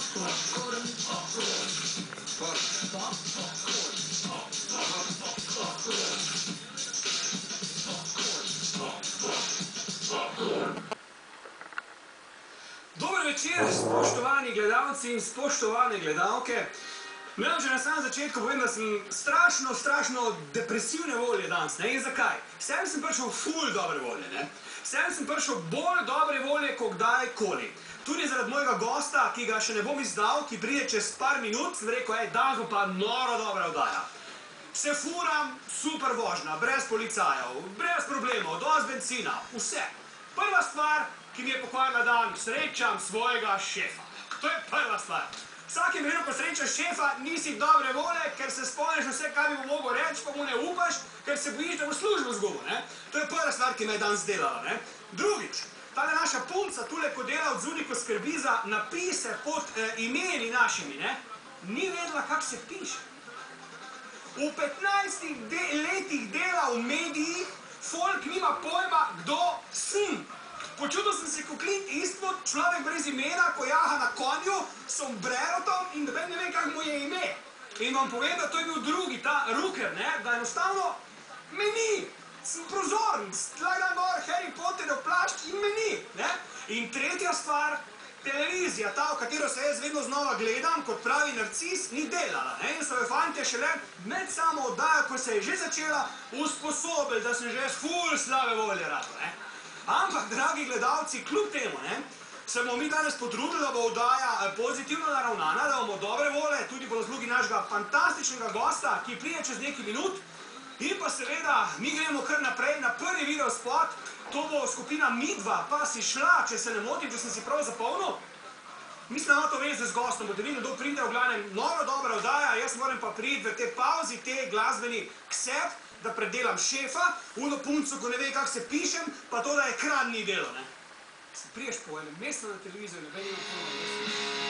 Dober večer, spoštovani gledalci in spoštovane gledalke. Že na samem začetku povem, da sem strašno depresivne volje danes. In zakaj? Sem prišel ful dobre volje. Sem prišel bolj dobre volje, kot kdajkoli. Tudi zaradi mojega gosta, ki ga še ne bom izdal, ki pride čez par minut, sem rekel, danes bo pa noro dobra oddaja. Se furam, super vožnja, brez policajev, brez problemov, dosti benzina, vse. Prva stvar, ki mi je pokvarila dan, srečam svojega šefa. To je prva stvar. Vsakem primeru, ko srečaš šefa, nisi dobre volje, ker se spomniš vse, kaj bi mu mogel reči, pa mu ne upaš, ker se bojiš, da bo službo izgubil. To je prva stvar, ki me je danes delala. Drugič, tale naša punca, tule, ko dela od zunaj, ko skrbi za napise pod imeni našimi, ni vedela, kak se piše. V 15 letih dela v medijih, folk nima pojma, kdo sem. Počutil sem se kot Clint Eastwood, človek brez imena, ko jaha na konju, sombrerotom in noben ne ve, kak mu je ime. In vam povem, da to je bil drugi, ta Rooker, da enostavno me ni. Sem prozoren, tlagam gor Harry Potterjev plašč in me ni. In tretja stvar, televizija, ta, v katero se jaz vedno znova gledam, kot pravi narcis, ni delala. In so jo fantje šele med samo oddajo, ko se je že začela, usposobili, da sem že ful slabe volje rado. Ampak, dragi gledalci, kljub temu, se bomo mi danes potrudili, da bo oddaja pozitivno naravnana, da bomo dobre volje, tudi po zaslugi našega fantastičnega gosta, ki prije čez nekaj minut. In pa seveda, mi gremo kar naprej na prvi videospot, to bo skupina Midva, pa si šla, če se ne motim, če sem si prav zapomnil. Mislim, da ima to veze z gostom, boste videli, kdo pride, v glavnem, noro dobra oddaja, jaz moram pa priti v te pauzi, te glasbeni ksep, da predelam šefa, uno punco, ko ne ve, kak se pišem, pa to, da ekran ni delo. Priješ po enem mestu na televizijo, ne vem,